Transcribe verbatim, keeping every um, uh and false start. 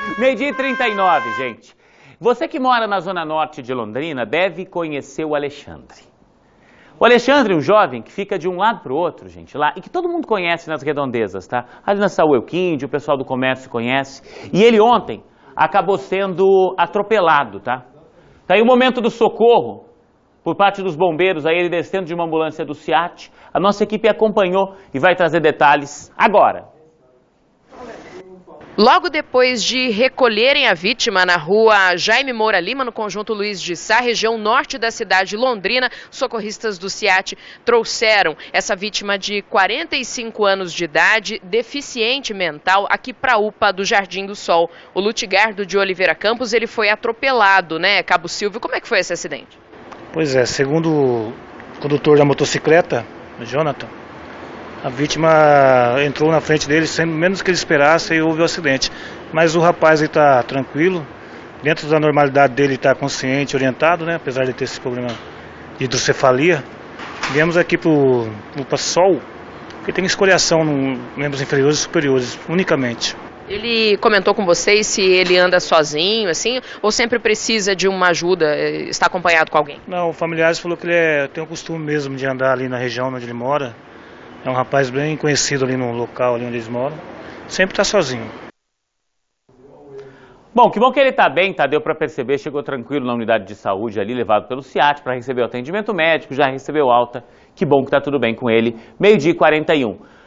Meio-dia e trinta e nove, gente. Você que mora na zona norte de Londrina deve conhecer o Alexandre. O Alexandre é um jovem que fica de um lado para o outro, gente, lá, e que todo mundo conhece nas redondezas, tá? Ali na Saúl Elquinde, o pessoal do comércio conhece. E ele ontem acabou sendo atropelado, tá? Tá aí o momento do socorro por parte dos bombeiros, aí ele descendo de uma ambulância do SEAT. A nossa equipe acompanhou e vai trazer detalhes agora. Logo depois de recolherem a vítima na rua Jaime Moura Lima, no conjunto Luiz de Sá, região norte da cidade de Londrina, socorristas do SEAT trouxeram essa vítima de quarenta e cinco anos de idade, deficiente mental, aqui para a U P A do Jardim do Sol. O Lutigardo de Oliveira Campos, ele foi atropelado, né, Cabo Silvio? Como é que foi esse acidente? Pois é, segundo o condutor da motocicleta, Jonathan, a vítima entrou na frente dele, sem menos que ele esperasse, e houve o acidente. Mas o rapaz está tranquilo, dentro da normalidade dele, está consciente, orientado, né? Apesar de ter esse problema de hidrocefalia. Viemos aqui para o U P A Sol, porque tem escoriação nos membros inferiores e superiores, unicamente. Ele comentou com vocês se ele anda sozinho, assim, ou sempre precisa de uma ajuda, está acompanhado com alguém? Não, o familiares falou que ele é, tem o costume mesmo de andar ali na região onde ele mora. É um rapaz bem conhecido ali no local ali onde eles moram. Sempre está sozinho. Bom, que bom que ele está bem, tá? Deu para perceber, chegou tranquilo na unidade de saúde ali, levado pelo SEAT para receber o atendimento médico, já recebeu alta. Que bom que está tudo bem com ele. Meio-dia e quarenta e um.